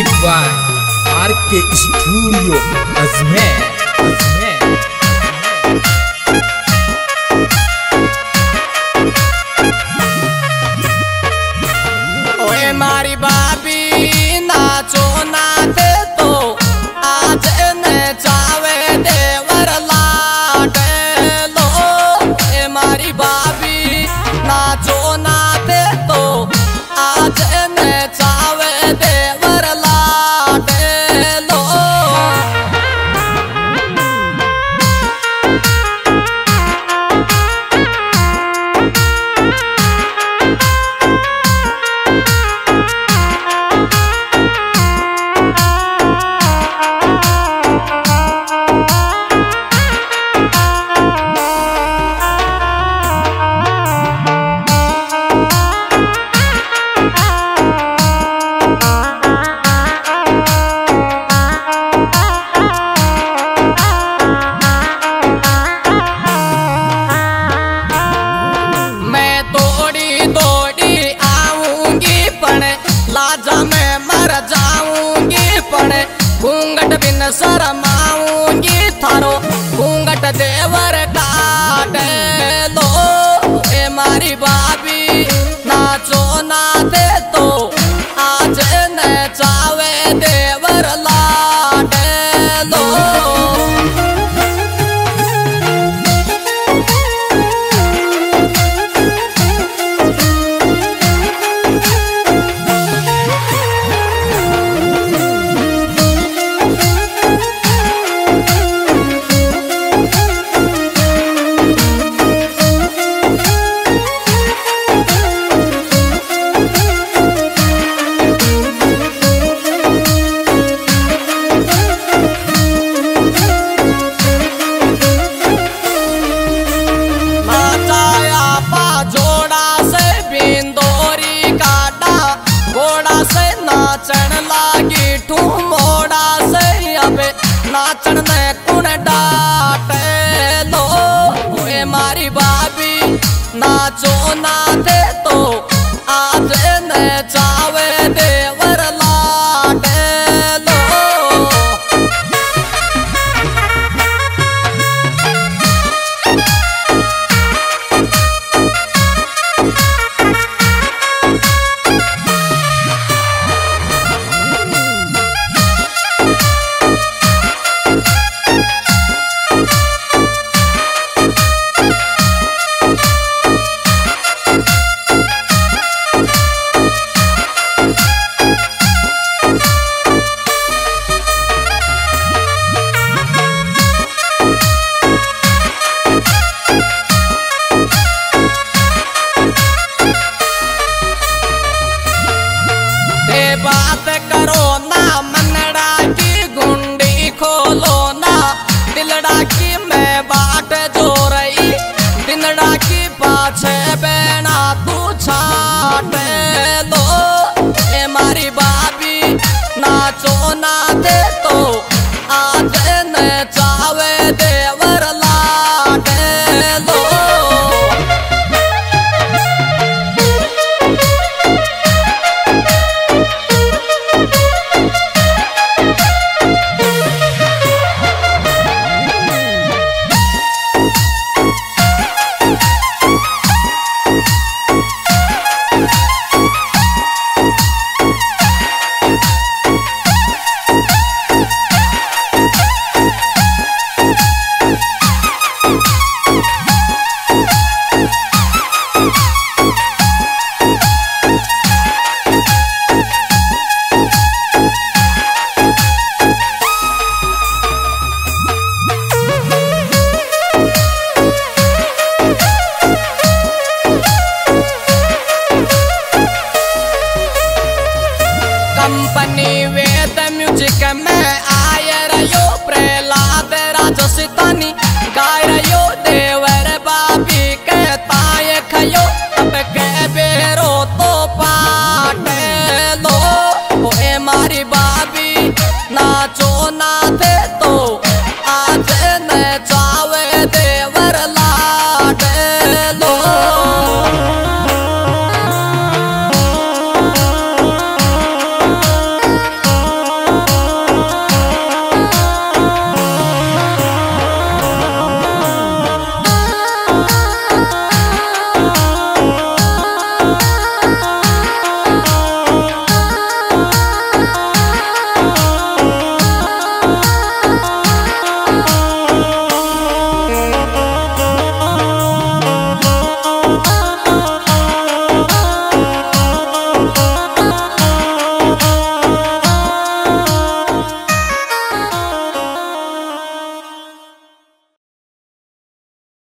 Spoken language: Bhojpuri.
Music by RK studio Ajmer. ओए मारी बाबी नाचो नाते तो आज न चावे देवर लाटे लो। ए मारी बाबी नाचो नाते तो आज न चावे देवर लाटे लो। लाजा मैं मर जाऊंगी पण घूंघट बिन शरमाऊंगी थारो घूंघट देवर काट लो। ए मारी बाबी नाचो ना दे तो आज न चावे देवर लाट लो। नाचन लागी ठू मोड़ा से अब नाचन में कुण डाट लो। ए मारी बाबी नाचो ना दे तो आज न चावे देवर लाट लो। बात करो ना मनड़ा की गुंडी खोलो ना दिलड़ा की मैं बाट जो रही दिनड़ा की पाछे बेना तू छाट लो। ए मारी बाबी नाचो ना दे तो आज न चावे देवर लाट लो। कंपनी वेद म्यूजिक में